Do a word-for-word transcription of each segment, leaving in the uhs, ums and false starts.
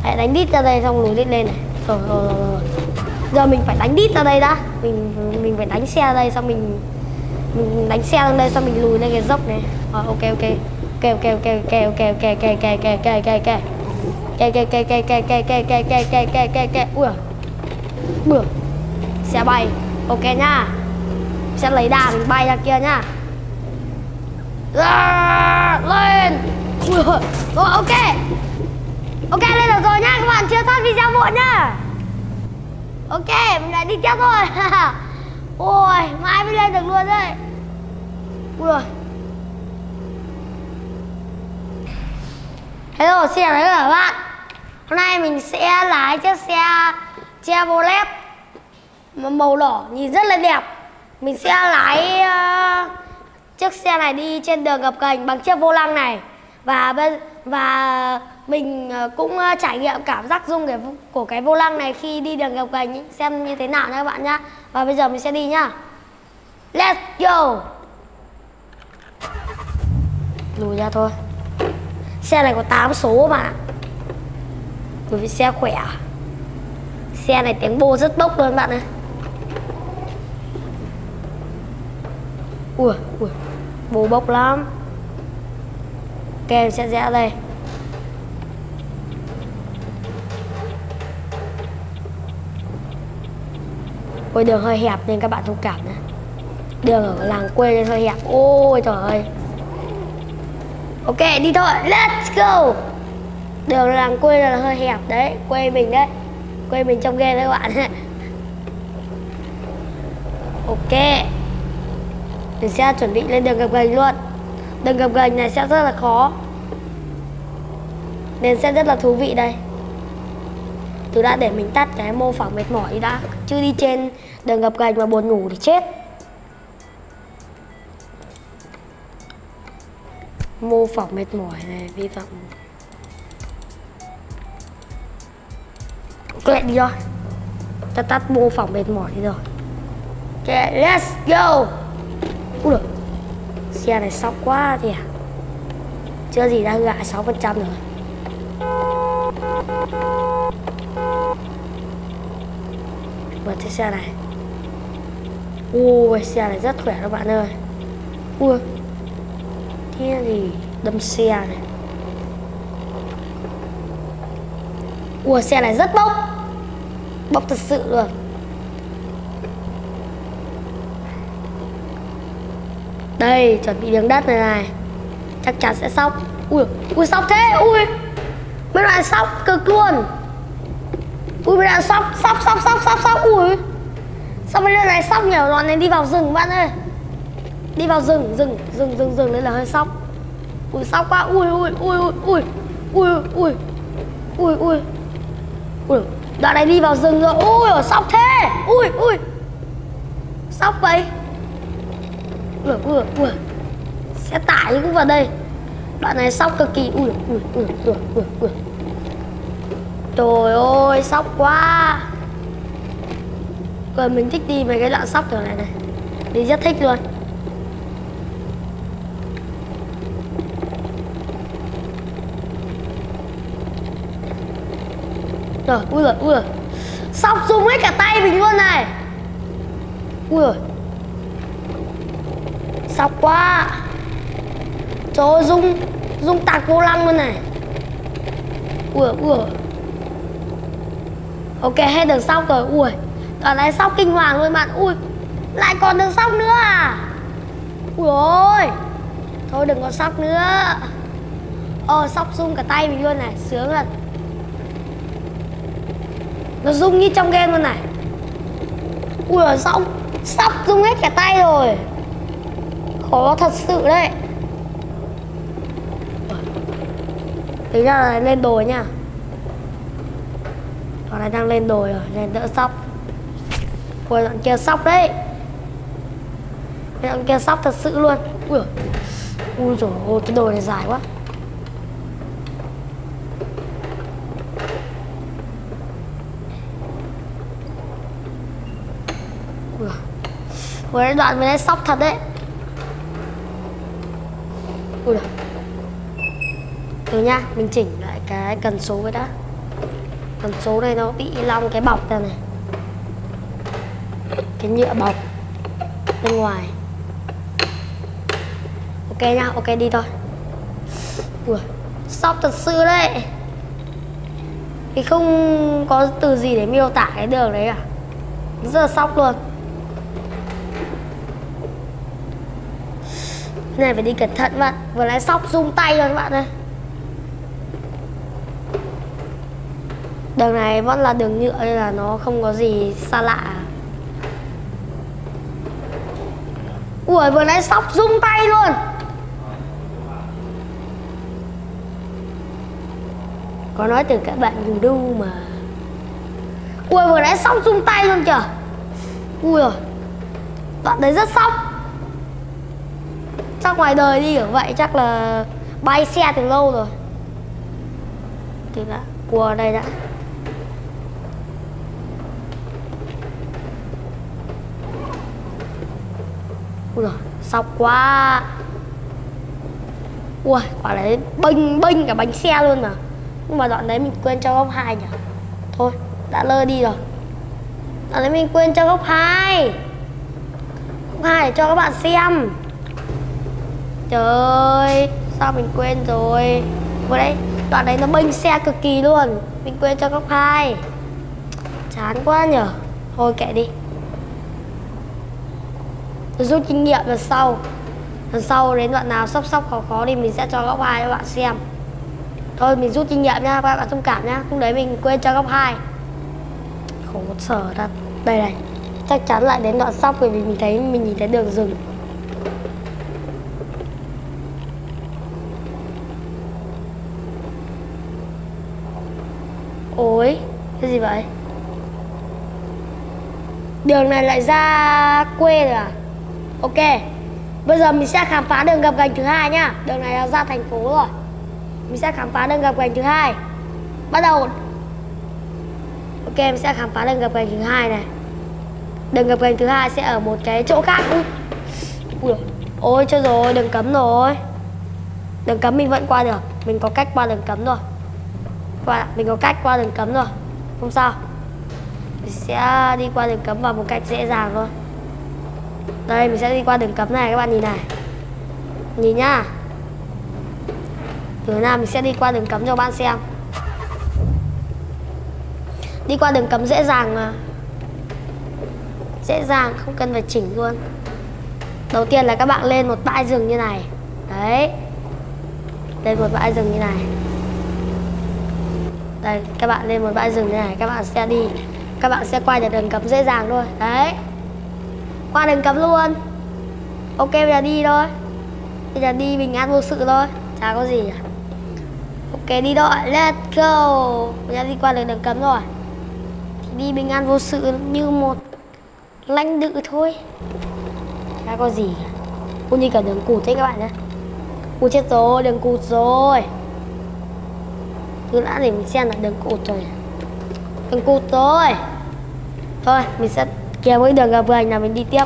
Hãy đánh đít ra đây xong lùi đít lên này. Rồi, rồi, rồi, rồi. Giờ mình phải đánh đít ra đây đã. Mình mình phải đánh xe ra đây xong mình mình đánh xe lên đây xong mình lùi lên cái dốc này. Rồi, ok ok. Ok ok ok ok ok ok ok ok ok ok ok. Ok ok ok ok ok ok ok ok ok ok ok ok. Ui. Bừa. Xe bay. Ok nhá. Sẽ lấy đà mình bay ra kia nhá. À, lên. Ui. Rồi ok. Ok lên được rồi nhá, các bạn chưa thoát video muộn nhá. Ok, mình lại đi tiếp thôi. Ôi, mãi mới lên được luôn đấy. Ui rồi. Hello, xin chào tất cả các bạn. Hôm nay mình sẽ lái chiếc xe Chevrolet màu đỏ nhìn rất là đẹp. Mình sẽ lái uh, chiếc xe này đi trên đường gập ghềnh bằng chiếc vô lăng này. Và bên và mình cũng trải nghiệm cảm giác rung cái, của cái vô lăng này khi đi đường gập ghềnh xem như thế nào nha các bạn nhá. Và bây giờ mình sẽ đi nhá. Let's go. Lùi ra thôi. Xe này có tám số mà. Bởi vì xe khỏe. Xe này tiếng bô rất bốc luôn bạn ơi. Ui, ui, bô bốc lắm. Ok, mình sẽ rẽ đây. Ôi đường hơi hẹp nên các bạn thông cảm nhé. Đường ở làng quê nên hơi hẹp. Ôi trời ơi. Ok đi thôi, let's go. Đường làng quê là hơi hẹp đấy. Quê mình đấy. Quê mình trong game đấy các bạn. Ok. Mình sẽ chuẩn bị lên đường gập ghềnh luôn. Đường gập ghềnh này sẽ rất là khó nên sẽ rất là thú vị đây. Từ đã để mình tắt cái mô phỏng mệt mỏi đi đã. Chứ đi trên đường gập ghềnh mà buồn ngủ thì chết. Mô phỏng mệt mỏi này vi phạm. Quẹt đi rồi. Ta tắt mô phỏng mệt mỏi đi rồi. Ok, let's go. Ui giời. Xe này sóc quá kìa. Chưa gì đã gạ sáu phần trăm rồi. Bật chiếc xe này. Ui, xe này rất khỏe các bạn ơi. Ui. Thế thì đâm xe này. Ui, xe này rất bốc. Bốc thật sự luôn. Đây, chuẩn bị đường đất này này. Chắc chắn sẽ sóc. Ui, ui sóc thế, ui. Mấy đoạn sóc cực luôn. Ui, mấy đoạn sóc, sóc, sóc, sóc, sóc, sóc, ui. Sao mấy đoạn này sóc nhỉ? Đoạn này đi vào rừng bạn ơi. Đi vào rừng, rừng, rừng, rừng, rừng, đây là hơi sóc. Ui, sóc quá, ui, ui, ui, ui, ui, ui, ui, ui, ui, ui. Đoạn này đi vào rừng rồi, ui, sóc thế, ui, ui. Sóc vậy. Ui, ui, ui. Xe tải cũng vào đây. Đoạn này sóc cực kỳ. Ui, ui, ui, ui, ui, ui. Trời ơi, sóc quá. Rồi mình thích đi mấy cái đoạn sóc kiểu này này. Đi rất thích luôn. Rồi, ui giời, ui giời. Sóc rung hết cả tay mình luôn này. Ui giời. Sóc quá. Trời ơi, rung rung tạc vô lăng luôn này. Ui ui. Ok, hết đường sóc rồi. Ui, đoạn này sóc kinh hoàng luôn bạn. Ui, lại còn đường sóc nữa à. Ui ôi. Thôi đừng có sóc nữa. Ờ, sóc rung cả tay mình luôn này. Sướng thật. Nó rung như trong game luôn này. Ui giời, sóc Sóc rung hết cả tay rồi. Khó thật sự đấy. Tính ra là lên đồi nha. Đoạn này đang lên đồi rồi nên đỡ sóc. Ui, đoạn kia sóc đấy. Đoạn kia sóc thật sự luôn. Ui giời. Ui dồi ôi, cái đồi này dài quá. Ui giời. Ui, đoạn này sóc thật đấy. Ui giời. Từ nha, mình chỉnh lại cái cần số với đã. Còn số này nó bị long cái bọc ra này, cái nhựa bọc bên ngoài. Ok nha, ok đi thôi. Ui, sóc thật sự đấy. Thì không có từ gì để miêu tả cái đường đấy à. Rất là sóc luôn. Cái này phải đi cẩn thận bạn. Vừa nãy sóc rung tay rồi các bạn ơi. Đường này vẫn là đường nhựa nên là nó không có gì xa lạ. Ui, vừa nãy sóc rung tay luôn. Có nói từ các bạn voodoo mà. Ui, vừa nãy sóc rung tay luôn kìa. Ui rồi, đoạn đấy rất sóc. Chắc ngoài đời đi ở vậy chắc là bay xe từ lâu rồi. Thì là cua đây đã. Ui giời, sóc quá. Ui, quả đấy bênh bênh cả bánh xe luôn mà. Nhưng mà đoạn đấy mình quên cho góc hai nhỉ. Thôi, đã lơ đi rồi. Đoạn đấy mình quên cho góc hai. Góc hai để cho các bạn xem. Trời ơi, sao mình quên rồi. Vừa đấy, đoạn đấy nó bênh xe cực kỳ luôn. Mình quên cho góc hai. Chán quá nhở. Thôi kệ đi. Tôi rút kinh nghiệm lần sau. Lần sau đến đoạn nào sóc sóc khó khó thì mình sẽ cho góc hai cho bạn xem. Thôi mình rút kinh nghiệm nha, các bạn thông cảm nhá. Lúc đấy mình quên cho góc hai. Khổ sở thật. Đây này, chắc chắn lại đến đoạn sóc bởi vì mình thấy mình nhìn thấy đường rừng. Ôi, cái gì vậy? Đường này lại ra quê rồi à? Ok, bây giờ mình sẽ khám phá đường gập ghềnh thứ hai nhá. Đường này là ra thành phố rồi. Mình sẽ khám phá đường gập ghềnh thứ hai. Bắt đầu. Ok, mình sẽ khám phá đường gập ghềnh thứ hai này. Đường gập ghềnh thứ hai sẽ ở một cái chỗ khác. Ui. Ui. Ôi chết rồi, đường cấm rồi. Đường cấm mình vẫn qua được. Mình có cách qua đường cấm rồi. Qua, mình có cách qua đường cấm rồi. Không sao. Mình sẽ đi qua đường cấm vào một cách dễ dàng thôi. Đây, mình sẽ đi qua đường cấm này, các bạn nhìn này. Nhìn nhá. Từ nào mình sẽ đi qua đường cấm cho bạn xem. Đi qua đường cấm dễ dàng mà. Dễ dàng, không cần phải chỉnh luôn. Đầu tiên là các bạn lên một bãi rừng như này. Đấy. Lên một bãi rừng như này. Đây, các bạn lên một bãi rừng như này. Các bạn sẽ đi. Các bạn sẽ qua được đường cấm dễ dàng thôi. Đấy. Qua đường cấm luôn. Ok, bây giờ đi thôi. Bây giờ đi bình an vô sự thôi. Chả có gì. Ok, đi thôi, let's go. Bây giờ đi qua đường đường cấm rồi. Thì đi bình an vô sự như một lãnh đự thôi. Chả có gì. Cũng như cả đường cụt thế các bạn nhé. Ui chết rồi, đường cụt rồi. Cứ đã để mình xem là đường cụt rồi. Đường cụt rồi. Thôi, mình sẽ kiếm cái đường gập ghềnh là mình đi tiếp.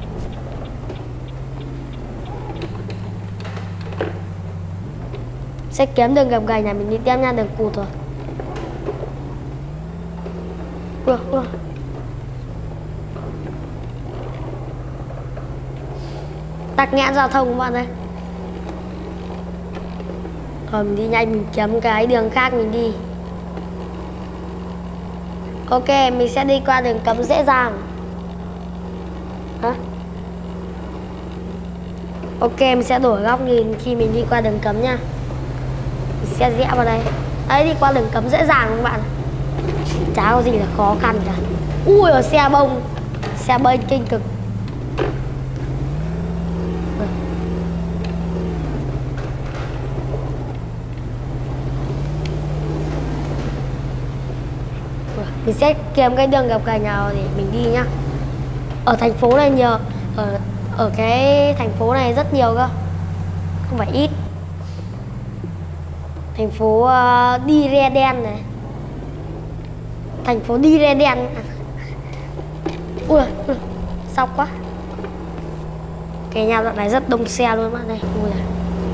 Sẽ kiếm đường gập ghềnh này mình đi tiếp nha, đường cụt rồi. Ui, ui. Tắc nghẽn giao thông các bạn ơi. Rồi mình đi nhanh, mình kiếm cái đường khác mình đi. Ok, mình sẽ đi qua đường cấm dễ dàng. Hả? Ok, mình sẽ đổi góc nhìn khi mình đi qua đường cấm nha. Mình sẽ rẽ vào đây. Đấy, đi qua đường cấm dễ dàng các bạn. Chả có gì là khó khăn cả. Ui, ở xe bông. Xe bênh kinh cực. Mình sẽ kiếm cái đường gập ghềnh nào để mình đi nhá. Ở thành phố này nhiều. Ở, ở cái thành phố này rất nhiều cơ. Không phải ít. Thành phố uh, Đi Re Đen này. Thành phố Đi Re Đen. Ui, ui, sóc quá. Cái nhà đoạn này rất đông xe luôn bạn ơi. Ui,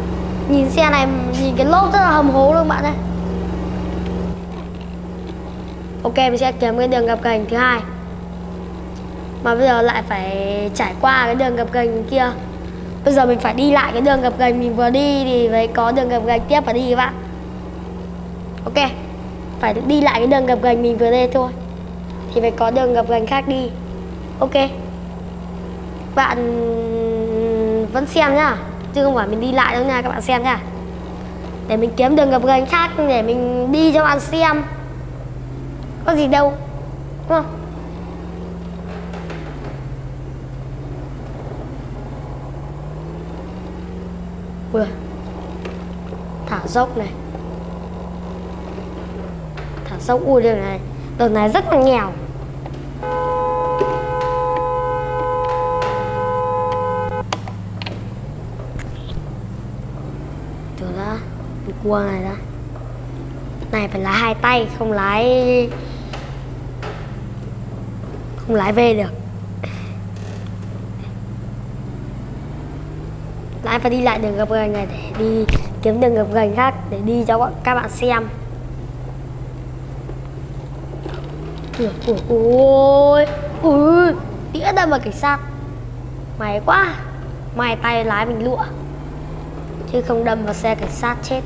nhìn xe này, nhìn cái lốp rất là hầm hố luôn bạn ơi. Ok, mình sẽ kiếm cái đường gập ghềnh thứ hai. Mà bây giờ lại phải trải qua cái đường gập ghềnh kia. Bây giờ mình phải đi lại cái đường gập ghềnh mình vừa đi thì mới có đường gập ghềnh tiếp mà đi các bạn. Ok, phải đi lại cái đường gập ghềnh mình vừa đi thôi thì phải có đường gập ghềnh khác đi. Ok, bạn vẫn xem nhá, chứ không phải mình đi lại đâu nha, các bạn xem nha. Để mình kiếm đường gập ghềnh khác để mình đi cho bạn xem. Có gì đâu, đúng không? Ui, thả dốc này, thả dốc. Ui, đường này, đường này rất là nghèo. Từ ra cua này ra, này phải lái hai tay, không lái không lái về được. Lái phải đi lại đường gập ghềnh này để đi kiếm đường gập ghềnh khác để đi cho các bạn xem. Ôi ôi ôi, tía đâm vào cảnh sát. May quá, may tay lái mình lụa chứ không đâm vào xe cảnh sát chết.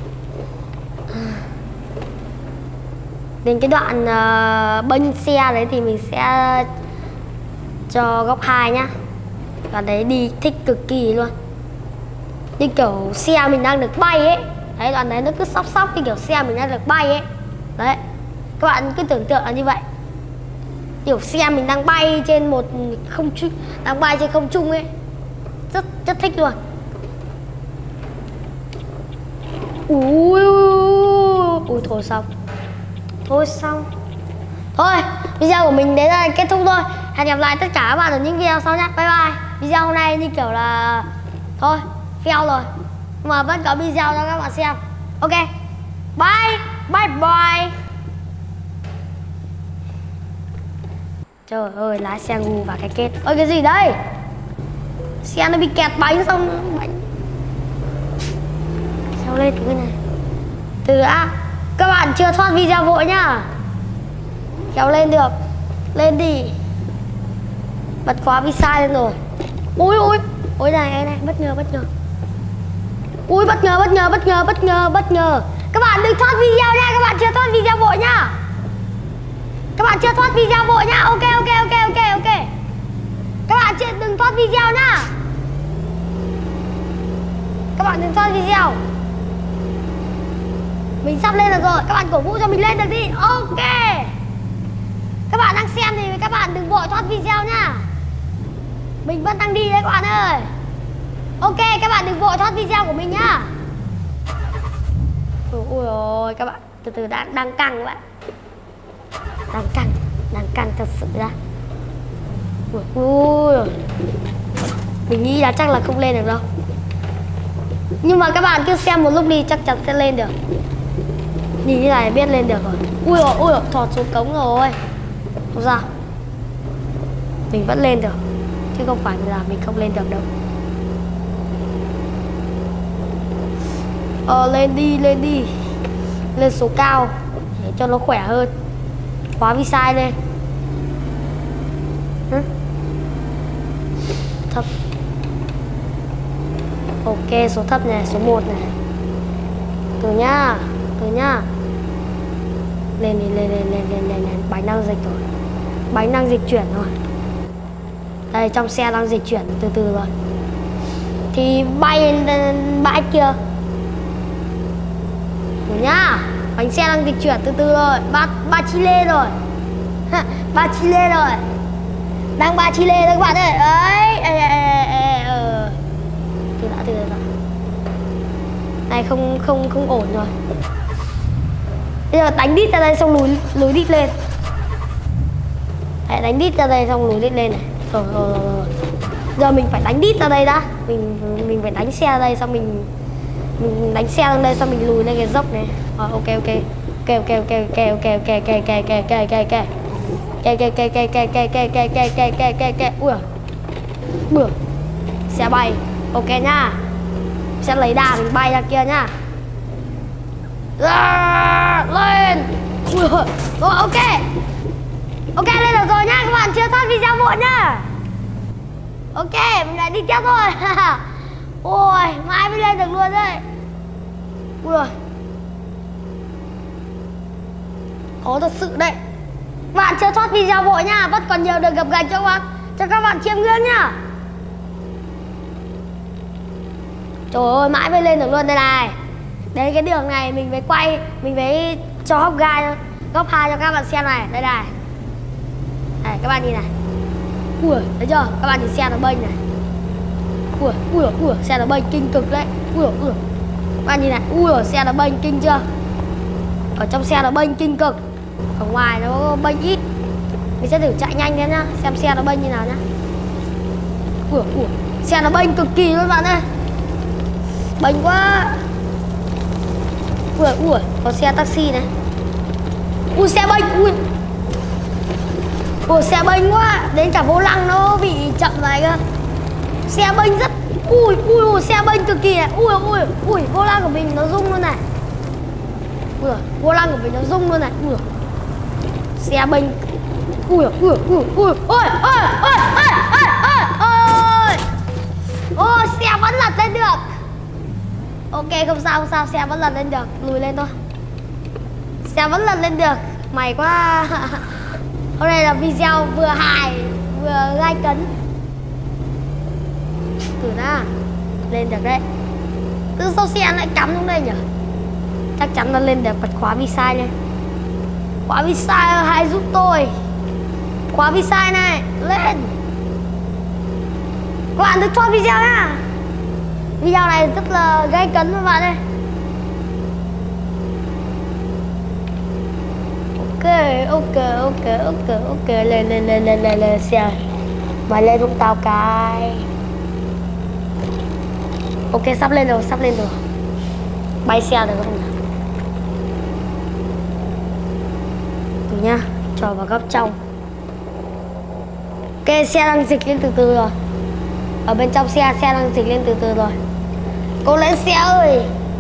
Đến cái đoạn uh, bênh xe đấy thì mình sẽ cho góc hai nhá. Đoạn đấy đi thích cực kỳ luôn, như kiểu xe mình đang được bay ấy. Đấy, đoạn đấy nó cứ sóc sóc như kiểu xe mình đang được bay ấy. Đấy, các bạn cứ tưởng tượng là như vậy, kiểu xe mình đang bay trên một không trung, đang bay trên không trung ấy. Rất rất thích luôn. Ui, ui thôi xong, thôi xong, thôi video của mình đến đây kết thúc thôi. Hẹn gặp lại tất cả các bạn ở những video sau nhé. Bye bye. Video hôm nay như kiểu là thôi fail rồi, mà vẫn có video cho các bạn xem. Ok, bye bye bye. Trời ơi, lái xe ngu vào cái kết. Ôi cái gì đây, xe nó bị kẹt bánh xong bánh sao lên cái này. Từ đã, các bạn chưa thoát video vội nhá, kéo lên được, lên đi. Bật khóa visa lên rồi. Ui ui, ôi này này này, bất ngờ bất ngờ. Ui bất ngờ bất ngờ bất ngờ bất ngờ bất ngờ. Các bạn đừng thoát video nha, các bạn chưa thoát video vội nhá. Các bạn chưa thoát video vội nhá. Ok ok ok ok ok. Các bạn chưa đừng thoát video nhá. Các bạn đừng thoát video. Mình sắp lên được rồi, các bạn cổ vũ cho mình lên được đi. Ok. Các bạn đang xem thì các bạn đừng vội thoát video nhá. Mình vẫn đang đi đấy các bạn ơi. Ok, các bạn đừng vội thoát video của mình nhá. Ôi ôi, các bạn từ từ, đang đang căng các bạn. Đang căng, đang căng thật sự ra. Ui, ui. Mình nghĩ là chắc là không lên được đâu. Nhưng mà các bạn cứ xem một lúc đi, chắc chắn sẽ lên được. Nhìn như này biết lên được rồi. Ui ôi, ui ôi, thọt xuống cống rồi. Không sao, mình vẫn lên được, chứ không phải là mình không lên được đâu. Ờ, lên đi, lên đi. Lên số cao để cho nó khỏe hơn. Khóa visa lên. Hả? Thấp. Ok, số thấp này, số một này. Từ nhá, từ nhá. Lên đi, lên, lên, lên, lên, lên, lên. Bánh đang dịch rồi. Bánh đang dịch chuyển rồi. Đây, trong xe đang dịch chuyển từ từ rồi. Thì bay lên bãi kia. Từ nhá. Bánh xe đang dịch chuyển từ từ rồi. Ba, ba chi lê rồi. Ba chi lê rồi. Đang ba chi lê rồi các bạn ơi. Ấy, ê, ê, ê, ờ. Từ đã, từ đã. Này không, không, không ổn rồi. Bây giờ đánh đít ra đây xong lùi, lùi đít lên. Đấy, đánh đít ra đây xong lùi đít lên này. Rồi, rồi, rồi, rồi. Giờ mình phải đánh đít ra đây đã. Mình mình phải đánh xe ra đây xong mình mình đánh xe ra đây xong mình lùi lên cái dốc này. Rồi, ok ok. Ok ok ok ok ok ok ok ok ok ok ok ok. Ok ok ok ok ok ok ok ok ok ok ok ok. Ui. Bừa. Xe bay. Ok nhá. Sẽ lấy đà mình bay ra kia nhá. À, lên. Ui, Rồi ok. Ok lên được rồi nhá, các bạn chưa thoát video muộn nhá. Ok, mình lại đi tiếp thôi. Ôi, mãi mới lên được luôn đấy. Ui rồi. Khó thật sự đấy. Các bạn chưa thoát video vội nhá, vẫn còn nhiều đường gập ghềnh cho các bạn, cho các bạn chiêm ngưỡng nhá. Trời ơi, mãi mới lên được luôn đây này. Đấy, cái đường này mình phải quay, mình phải cho hốc gai, góc hai cho các bạn xem này. Đây này. Này, các bạn nhìn này. Ui, thấy chưa? Các bạn nhìn xe nó bênh này. Ui, ui, ui, xe nó bênh kinh cực đấy. Ui, ui. Các bạn nhìn này. Ui, xe nó bênh kinh chưa? Ở trong xe nó bênh kinh cực. Ở ngoài nó bênh ít. Mình sẽ thử chạy nhanh thế nhá, xem xe nó bênh như nào nhá. Ui, ui, xe nó bênh cực kỳ luôn bạn ơi. Bênh quá. Ui, ui, có xe taxi này. Ui, xe bênh, ui. Ui, xe bênh quá. Đến cả vô lăng nó bị chậm này cơ. Xe bênh rất. Ui, ui, ui, xe bênh cực kỳ này. Ui, ui, ui, vô lăng của mình nó rung luôn này. Ui, vô lăng của mình nó rung luôn này. Ui, xe bênh. Ui, ui, ui, ui, ôi, ôi, ôi, ôi, ôi, ôi, ôi. Ôi, xe vẫn lật lên được. Ok, không sao, không sao, xe vẫn lật lên được. Lùi lên thôi. Xe vẫn lật lên được. Mày quá. Hôm nay là video vừa hài vừa gai cấn. Thử nào. Lên được đấy. Cứ sao xe lại cắm xuống đây nhỉ? Chắc chắn là lên được, bật khóa vi sai lên. Khóa vi sai hãy giúp tôi. Khóa vi sai này, lên. Các bạn đừng thoát video nhá. Video này rất là gay cấn các bạn ơi. Ok, ok, ok, ok, ok, lên, lên, lên, lên, lên, lên, xe. Mày lên giúp tao cái. Ok, sắp lên rồi, sắp lên rồi. Bay xe được không nhỉ? Thử nhá, cho vào góc trong. Ok, xe đang dịch lên từ từ rồi. Ở bên trong xe, xe đang dịch lên từ từ rồi. Cô lên xe ơi.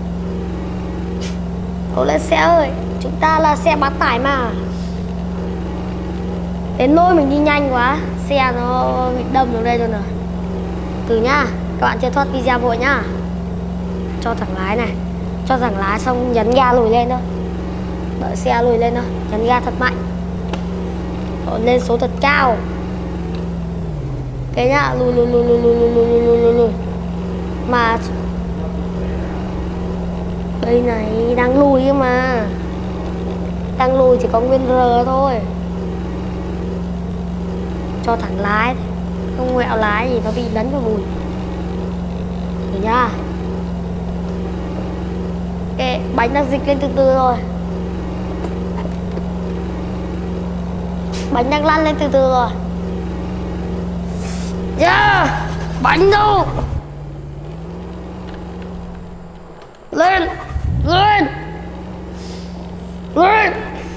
Cô lên xe ơi. Chúng ta là xe bán tải mà. Đến nỗi mình đi nhanh quá, xe nó bị đâm vào đây rồi nè. Từ nhá, các bạn chưa thoát video vội nhá. Cho thẳng lái này. Cho thẳng lái xong nhấn ga lùi lên thôi. Đợi xe lùi lên thôi, nhấn ga thật mạnh. Rồi lên số thật cao. Thế nhá, lùi lùi lùi lùi lùi lùi lùi lùi lùi lùi. Mà đây này đang lùi cơ mà. Đang lùi chỉ có nguyên R thôi. Cho thẳng lái, không quẹo lái thì nó bị lấn vào bùn. Thử nhá. Ok, bánh đang dịch lên từ từ rồi. Bánh đang lăn lên từ từ rồi. Yeah, bánh đâu? Lên, lên, lên.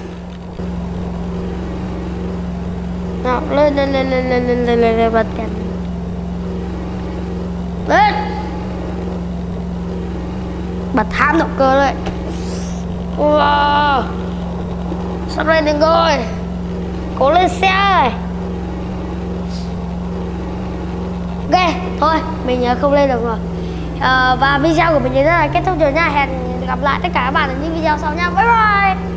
Nào, lên, lên, lên, lên, lên, lên, lên, lên, lên, bật kèm. Lên. Bật hãm động cơ đấy. Wow. Sắp lên được rồi. Cố lên xe ơi. Ok, thôi mình không lên được rồi. à, Và video của mình đến đây là kết thúc rồi nha. Hẹn gặp lại tất cả các bạn ở những video sau nha. Bye bye.